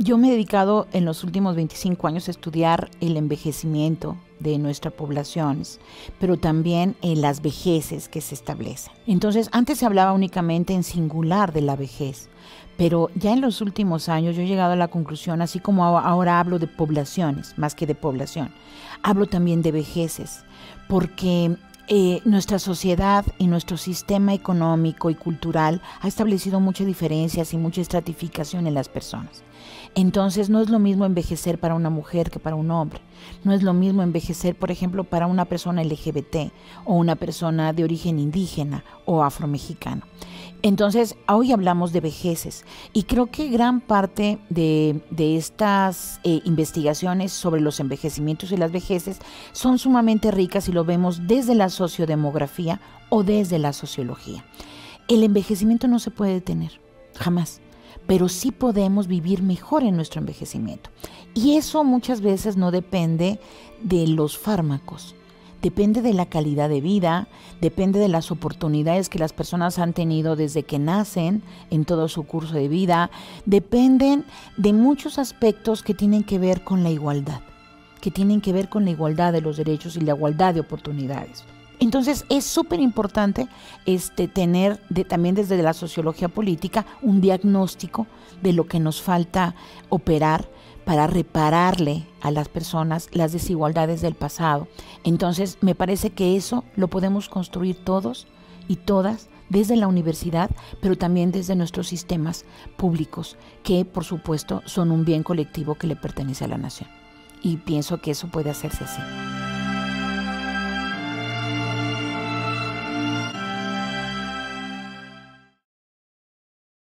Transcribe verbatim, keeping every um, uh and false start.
yo me he dedicado en los últimos veinticinco años a estudiar el envejecimiento de nuestras poblaciones, pero también en las vejeces que se establecen. Entonces, antes se hablaba únicamente en singular de la vejez, pero ya en los últimos años yo he llegado a la conclusión, así como ahora hablo de poblaciones, más que de población, hablo también de vejeces, porque Eh, nuestra sociedad y nuestro sistema económico y cultural ha establecido muchas diferencias y mucha estratificación en las personas. Entonces no es lo mismo envejecer para una mujer que para un hombre. No es lo mismo envejecer, por ejemplo, para una persona L G B T o una persona de origen indígena o afromexicano. Entonces, hoy hablamos de vejeces y creo que gran parte de, de estas eh, investigaciones sobre los envejecimientos y las vejeces son sumamente ricas y lo vemos desde la sociodemografía o desde la sociología. El envejecimiento no se puede detener, jamás, pero sí podemos vivir mejor en nuestro envejecimiento. Y eso muchas veces no depende de los fármacos. Depende de la calidad de vida, depende de las oportunidades que las personas han tenido desde que nacen en todo su curso de vida, dependen de muchos aspectos que tienen que ver con la igualdad, que tienen que ver con la igualdad de los derechos y la igualdad de oportunidades. Entonces es súper importante este, tener de, también desde la sociología política un diagnóstico de lo que nos falta operar para repararle a las personas las desigualdades del pasado. Entonces, me parece que eso lo podemos construir todos y todas desde la universidad, pero también desde nuestros sistemas públicos, que por supuesto son un bien colectivo que le pertenece a la nación. Y pienso que eso puede hacerse así.